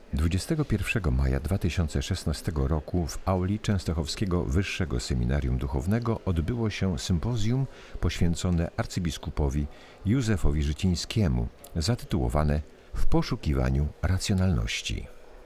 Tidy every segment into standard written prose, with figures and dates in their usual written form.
21 maja 2016 roku w auli Częstochowskiego Wyższego Seminarium Duchownego odbyło się sympozjum poświęcone arcybiskupowi Józefowi Życińskiemu, zatytułowane „W poszukiwaniu racjonalności”.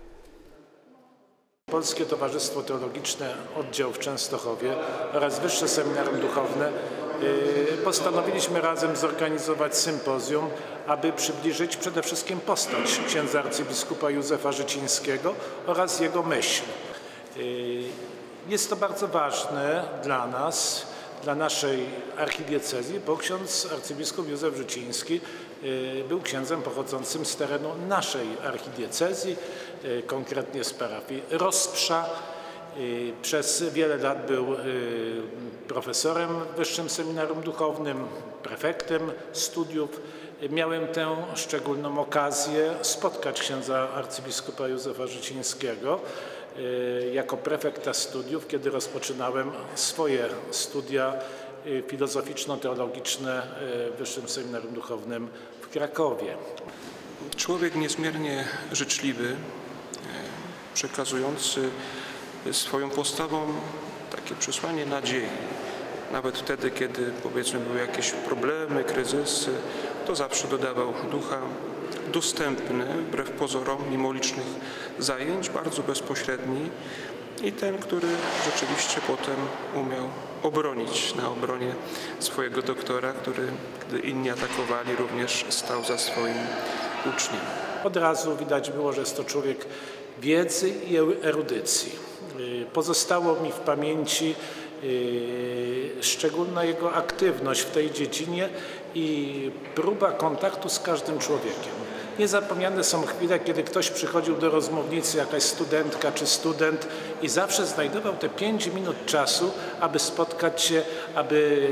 Polskie Towarzystwo Teologiczne, oddział w Częstochowie oraz Wyższe Seminarium Duchowne postanowiliśmy razem zorganizować sympozjum, aby przybliżyć przede wszystkim postać księdza arcybiskupa Józefa Życińskiego oraz jego myśl. Jest to bardzo ważne dla nas, dla naszej archidiecezji, bo ksiądz arcybiskup Józef Życiński był księdzem pochodzącym z terenu naszej archidiecezji, konkretnie z parafii Rozprza. Przez wiele lat był profesorem w Wyższym Seminarium Duchownym, prefektem studiów. Miałem tę szczególną okazję spotkać księdza arcybiskupa Józefa Życińskiego jako prefekta studiów, kiedy rozpoczynałem swoje studia filozoficzno-teologiczne w Wyższym Seminarium Duchownym w Krakowie. Człowiek niezmiernie życzliwy, przekazujący swoją postawą takie przesłanie nadziei. Nawet wtedy, kiedy powiedzmy były jakieś problemy, kryzysy, to zawsze dodawał ducha, dostępny wbrew pozorom, mimo licznych zajęć, bardzo bezpośredni i ten, który rzeczywiście potem umiał obronić na obronie swojego doktora, który, gdy inni atakowali, również stał za swoim uczniem. Od razu widać było, że jest to człowiek wiedzy i erudycji. Pozostało mi w pamięci szczególna jego aktywność w tej dziedzinie i próba kontaktu z każdym człowiekiem. Niezapomniane są chwile, kiedy ktoś przychodził do rozmównicy, jakaś studentka czy student i zawsze znajdował te 5 minut czasu, aby spotkać się, aby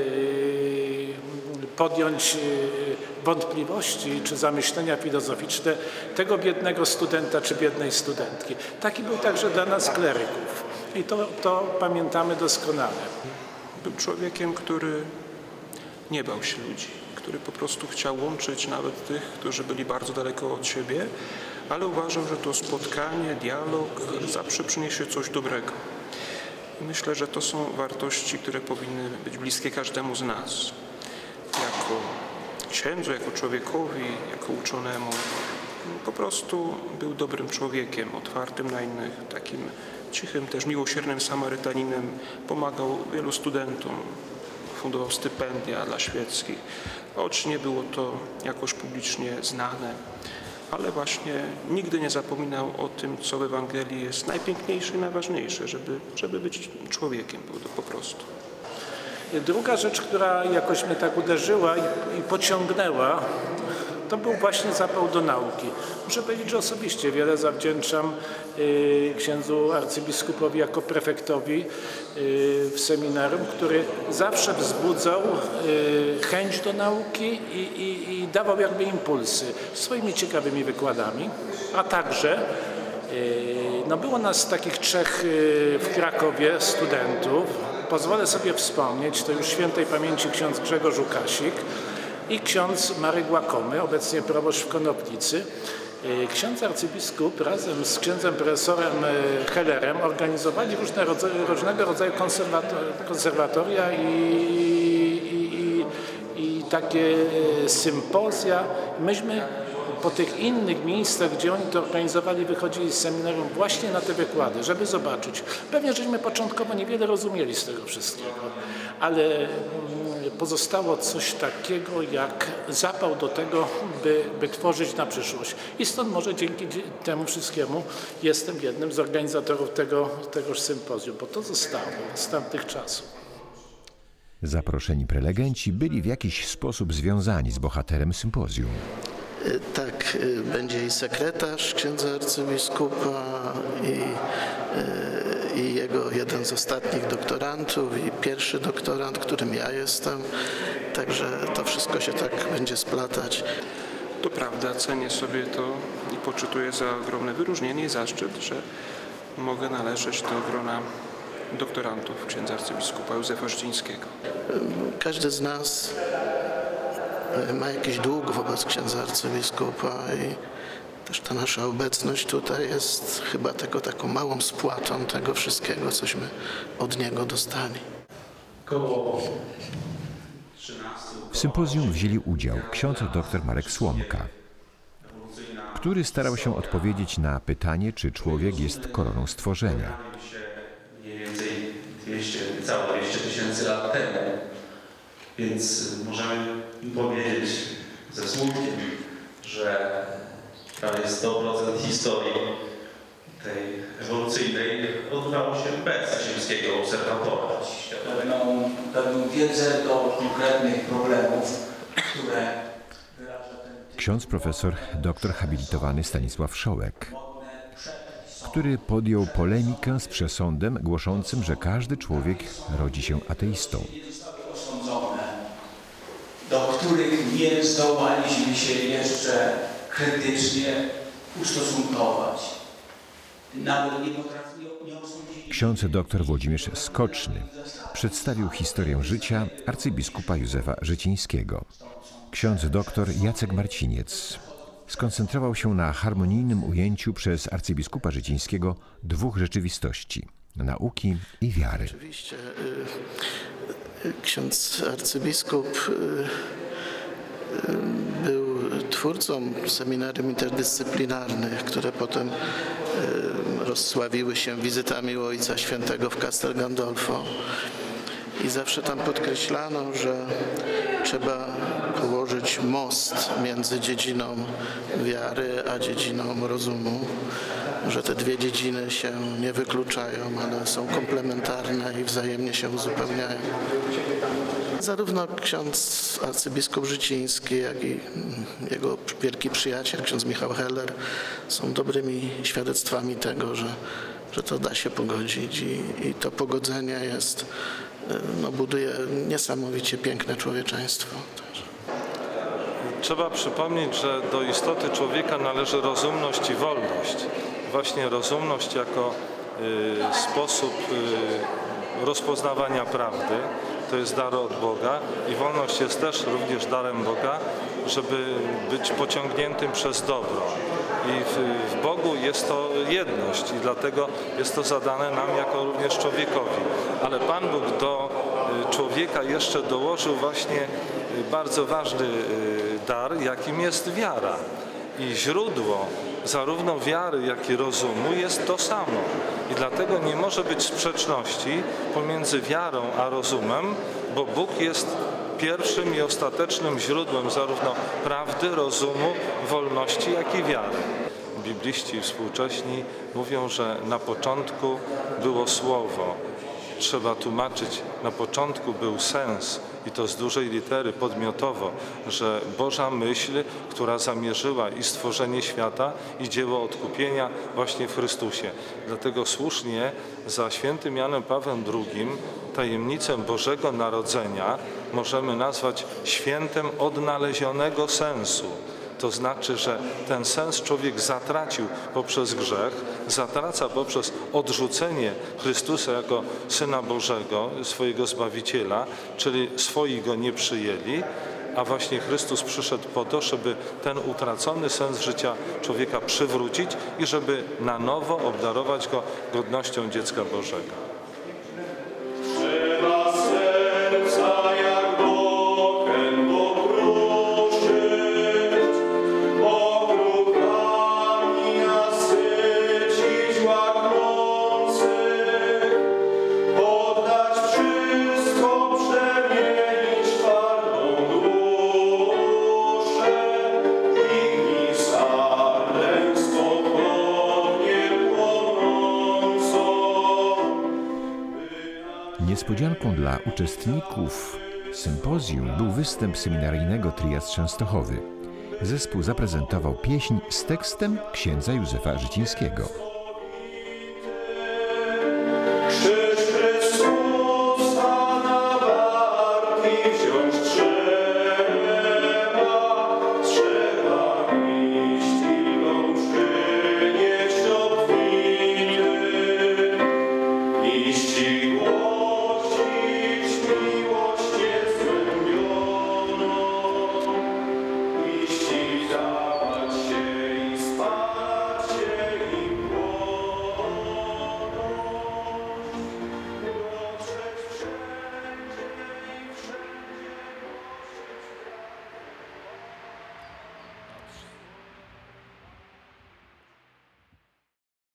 podjąć wątpliwości czy zamyślenia filozoficzne tego biednego studenta czy biednej studentki. Taki był także dla nas kleryków i to pamiętamy doskonale. Był człowiekiem, który nie bał się ludzi, który po prostu chciał łączyć nawet tych, którzy byli bardzo daleko od siebie, ale uważał, że to spotkanie, dialog zawsze przyniesie coś dobrego. I myślę, że to są wartości, które powinny być bliskie każdemu z nas. Jako księdzu, jako człowiekowi, jako uczonemu. Po prostu był dobrym człowiekiem, otwartym na innych, takim cichym, też miłosiernym Samarytaninem. Pomagał wielu studentom, fundował stypendia dla świeckich. Choć nie było to jakoś publicznie znane, ale właśnie nigdy nie zapominał o tym, co w Ewangelii jest najpiękniejsze i najważniejsze, żeby być człowiekiem po prostu. Druga rzecz, która jakoś mnie tak uderzyła i pociągnęła, to był właśnie zapał do nauki. Muszę powiedzieć, że osobiście wiele zawdzięczam księdzu arcybiskupowi jako prefektowi w seminarium, który zawsze wzbudzał chęć do nauki i dawał jakby impulsy swoimi ciekawymi wykładami, a także było nas takich 3 w Krakowie studentów. Pozwolę sobie wspomnieć, to już świętej pamięci ksiądz Grzegorz Łukasik i ksiądz Marek Łakomy, obecnie proboszcz w Konoplicy. Ksiądz arcybiskup razem z księdzem profesorem Hellerem organizowali różnego rodzaju konserwatoria i takie sympozja. Myśmy po tych innych miejscach, gdzie oni to organizowali, wychodzili z seminarium właśnie na te wykłady, żeby zobaczyć. Pewnie, żeśmy początkowo niewiele rozumieli z tego wszystkiego, ale pozostało coś takiego jak zapał do tego, by tworzyć na przyszłość. I stąd może dzięki temu wszystkiemu jestem jednym z organizatorów tegoż sympozjum, bo to zostało z tamtych czasów. Zaproszeni prelegenci byli w jakiś sposób związani z bohaterem sympozjum. Tak, będzie i sekretarz księdza arcybiskupa i jego jeden z ostatnich doktorantów i pierwszy doktorant, którym ja jestem. Także to wszystko się tak będzie splatać. To prawda, cenię sobie to i poczytuję za ogromne wyróżnienie i zaszczyt, że mogę należeć do grona doktorantów księdza arcybiskupa Józefa Życińskiego. Każdy z nas ma jakiś dług wobec księdza arcybiskupa i Też ta nasza obecność tutaj jest chyba tylko taką małą spłatą tego wszystkiego, cośmy od niego dostali. W sympozjum wzięli udział ksiądz dr Marek Słomka, który starał się odpowiedzieć na pytanie, czy człowiek jest koroną stworzenia. Mniej więcej niecałe 200 tysięcy lat temu, więc możemy powiedzieć ze smutkiem, że prawie 100% historii tej ewolucyjnej odbywało się bez ziemskiego obserwatora. Pewną wiedzę do konkretnych problemów, które wyraża ten... Ksiądz profesor doktor habilitowany Stanisław Szołek, który podjął polemikę z przesądem głoszącym, że każdy człowiek rodzi się ateistą. Do których nie zdołaliśmy się jeszcze krytycznie ustosunkować. Nawet nie osądziliśmy... Ksiądz dr Włodzimierz Skoczny przedstawił historię życia arcybiskupa Józefa Życińskiego. Ksiądz dr Jacek Marciniec skoncentrował się na harmonijnym ujęciu przez arcybiskupa Życińskiego dwóch rzeczywistości – nauki i wiary. Oczywiście ksiądz arcybiskup był twórcą seminarium interdyscyplinarnych, które potem rozsławiły się wizytami u Ojca Świętego w Castel Gandolfo. I zawsze tam podkreślano, że trzeba położyć most między dziedziną wiary a dziedziną rozumu, że te dwie dziedziny się nie wykluczają, ale są komplementarne i wzajemnie się uzupełniają. Zarówno ksiądz arcybiskup Życiński, jak i jego wielki przyjaciel, ksiądz Michał Heller, są dobrymi świadectwami tego, że to da się pogodzić i to pogodzenie jest, buduje niesamowicie piękne człowieczeństwo. Trzeba przypomnieć, że do istoty człowieka należy rozumność i wolność. Właśnie rozumność jako sposób rozpoznawania prawdy, to jest dar od Boga i wolność jest też również darem Boga, żeby być pociągniętym przez dobro. I w Bogu jest to jedność i dlatego jest to zadane nam jako również człowiekowi. Ale Pan Bóg do człowieka jeszcze dołożył właśnie bardzo ważny dar, jakim jest wiara. I źródło zarówno wiary, jak i rozumu jest to samo. I dlatego nie może być sprzeczności pomiędzy wiarą a rozumem, bo Bóg jest pierwszym i ostatecznym źródłem zarówno prawdy, rozumu, wolności, jak i wiary. Bibliści współcześni mówią, że na początku było Słowo. Trzeba tłumaczyć, na początku był sens i to z dużej litery podmiotowo, że Boża myśl, która zamierzyła i stworzenie świata i dzieło odkupienia właśnie w Chrystusie. Dlatego słusznie za świętym Janem Pawłem II tajemnicę Bożego Narodzenia możemy nazwać świętem odnalezionego sensu. To znaczy, że ten sens człowiek zatracił poprzez grzech, zatraca poprzez odrzucenie Chrystusa jako Syna Bożego, swojego Zbawiciela, czyli swoi Go nie przyjęli, a właśnie Chrystus przyszedł po to, żeby ten utracony sens życia człowieka przywrócić i żeby na nowo obdarować go godnością dziecka Bożego. Niespodzianką dla uczestników sympozjum był występ seminaryjnego tria z Częstochowy. Zespół zaprezentował pieśń z tekstem księdza Józefa Życińskiego.